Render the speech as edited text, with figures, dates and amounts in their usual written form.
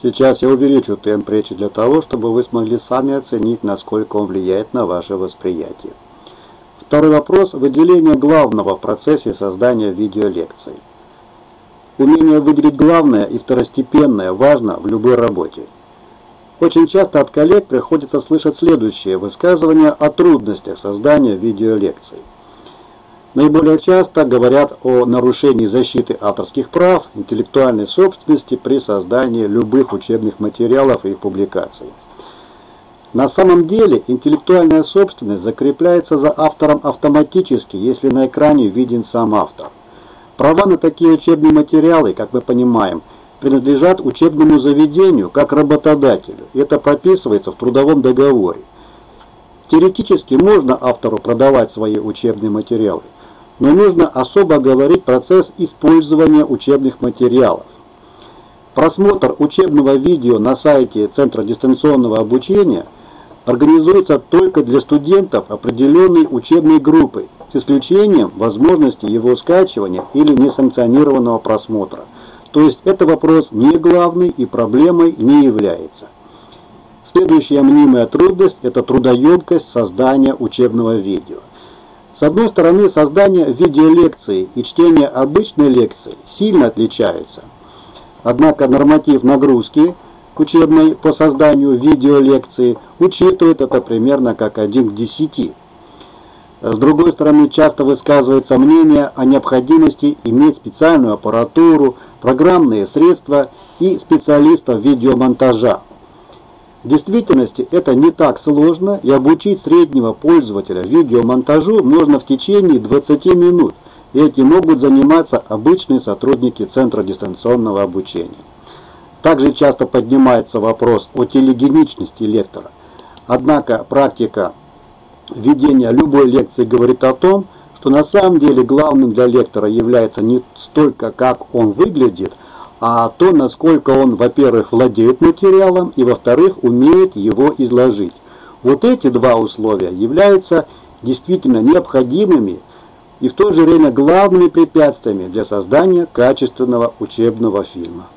Сейчас я увеличу темп речи для того, чтобы вы смогли сами оценить, насколько он влияет на ваше восприятие. Второй вопрос – выделение главного в процессе создания видеолекций. Умение выделить главное и второстепенное важно в любой работе. Очень часто от коллег приходится слышать следующее высказывание о трудностях создания видеолекций. Наиболее часто говорят о нарушении защиты авторских прав, интеллектуальной собственности при создании любых учебных материалов и их публикаций. На самом деле интеллектуальная собственность закрепляется за автором автоматически, если на экране виден сам автор. Права на такие учебные материалы, как мы понимаем, принадлежат учебному заведению как работодателю. Это прописывается в трудовом договоре. Теоретически можно автору продавать свои учебные материалы, но нужно особо оговорить процесс использования учебных материалов. Просмотр учебного видео на сайте Центра дистанционного обучения организуется только для студентов определенной учебной группы, с исключением возможности его скачивания или несанкционированного просмотра. То есть это вопрос не главный и проблемой не является. Следующая мнимая трудность – это трудоемкость создания учебного видео. С одной стороны, создание видеолекции и чтение обычной лекции сильно отличаются. Однако норматив нагрузки учебной по созданию видеолекции учитывает это примерно как 1 к 10. С другой стороны, часто высказывается мнение о необходимости иметь специальную аппаратуру, программные средства и специалистов видеомонтажа. В действительности это не так сложно, и обучить среднего пользователя видеомонтажу можно в течение 20 минут, и этим могут заниматься обычные сотрудники Центра дистанционного обучения. Также часто поднимается вопрос о телегеничности лектора. Однако практика ведения любой лекции говорит о том, что на самом деле главным для лектора является не столько, как он выглядит, а то, насколько он, во-первых, владеет материалом, и, во-вторых, умеет его изложить. Вот эти два условия являются действительно необходимыми и в то же время главными препятствиями для создания качественного учебного фильма.